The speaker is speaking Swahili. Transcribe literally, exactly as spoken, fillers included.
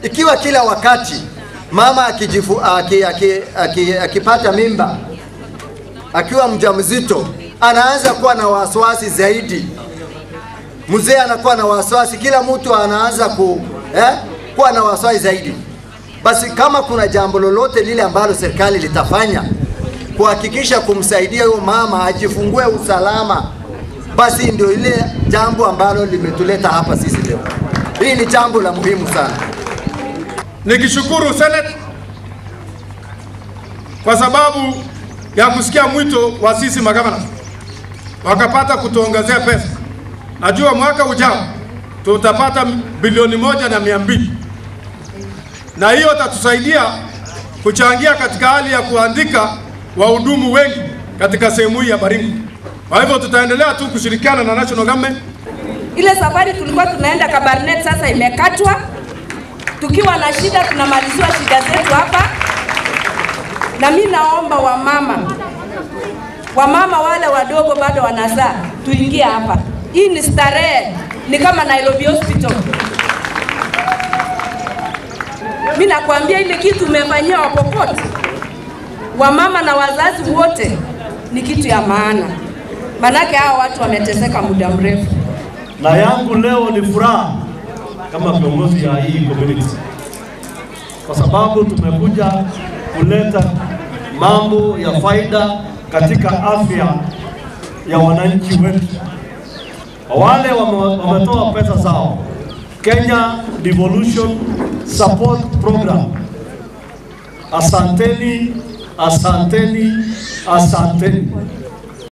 Ikiwa kila wakati mama akijifu akipata mimba, akiwa mjamzito, anaanza kuwa na wasiwasi zaidi, mzee anakuwa na wasiwasi, kila mtu anaanza ku eh, kuwa na wasiwasi zaidi. Basi kama kuna jambo lolote lile ambalo serikali litafanya kuhakikisha kumsaidia huyo mama ajifungue usalama, basi ndio ile jambo ambalo limetuleta hapa sisi leo. Hii ni jambo la muhimu sana. Nikishukuru Senate kwa sababu ya kusikia mwito wa sisi magavana, wakapata kutuongezea pesa. Najua mwaka ujao tutapata bilioni moja na mia mbili, na hiyo itatusaidia kuchangia katika hali ya kuandika wahudumu wengi katika sehemu hii ya Baringo. Kwa hivyo tutaendelea tu kushirikiana na national government. Ile safari tulikuwa tunaenda Kabarnet sasa imekatwa. Tukiwa na shida tunamaliziwa shida zetu hapa. Na mimi naomba wamama, wamama wale wadogo bado wanazaa, tuingie hapa. Hii ni starehe, ni kama Nairobi Hospital. Mimi nakwambia ile kitu umefanyia Wapokot, wamama na wazazi wote, ni kitu ya maana. Manake hao watu wameteseka muda mrefu. Na yangu leo ni furaha kama viongozi ya hii community, kwa sababu tumekuja kuleta mambo ya faida katika afya ya wananchi wetu. Wale wametoa pesa zao, Kenya Devolution Support Program. Asanteni, asanteni, asanteni.